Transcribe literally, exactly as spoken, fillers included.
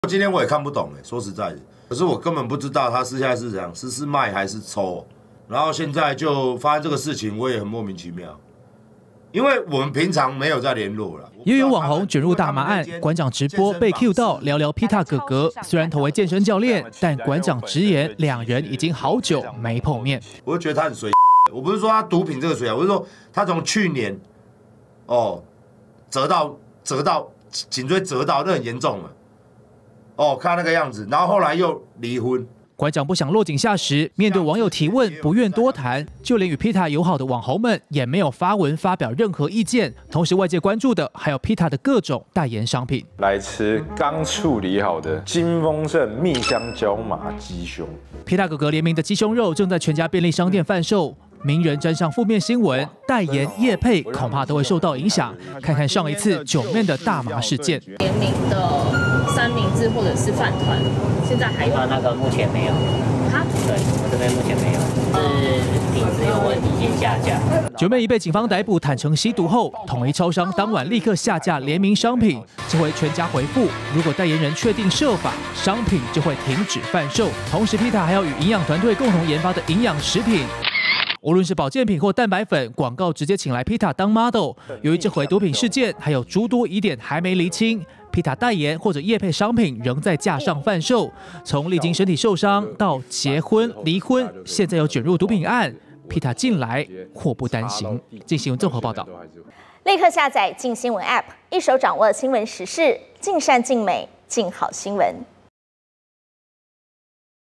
今天我也看不懂哎，说实在的，可是我根本不知道他现在是怎样，是是卖还是抽，然后现在就发生这个事情，我也很莫名其妙，因为我们平常没有在联络了。 由于网红卷入大麻案，馆长直播被 Q 到聊聊 Peter 哥哥，虽然同为健身教练，但馆长直言两人已经好久没碰面。 我就觉得他很水，我不是说他毒品这个水啊，我是说他从去年哦折到折到颈椎折到，那很严重了。哦，看那个样子，然后后来又离婚。 馆长不想落井下石，面对网友提问，不愿多谈。就连与 Peter 友好的网红们也没有发文发表任何意见。同时，外界关注的还有 Peter 的各种代言商品。 来吃刚处理好的金丰盛蜜香椒麻鸡胸。 Peter 哥哥联名的鸡胸肉正在全家便利商店贩售。名人沾上负面新闻，代言业配恐怕都会受到影响。看看上一次九面的大麻事件， 联名的三明治或者是饭团，现在还有吗？那个目前没有。 哈？ 对，我这边目前没有，是品质有问题，先下架。 九妹一被警方逮捕，坦诚吸毒后，统一超商当晚立刻下架联名商品。这回全家回复，如果代言人确定设法，商品就会停止贩售。同时 ，Peter 还要与营养团队共同研发的营养食品。无论是保健品或蛋白粉，广告直接请来 Peter 当 model。由于这回毒品事件还有诸多疑点还没厘清 ，Peter 代言或者业配商品仍在架上贩售。从历经身体受伤到结婚、离婚，现在又卷入毒品案 ，Peter 近来祸不单行。进行综合报道， 立刻下载镜新闻 App， 一手掌握新闻时事，尽善尽美，尽好新闻。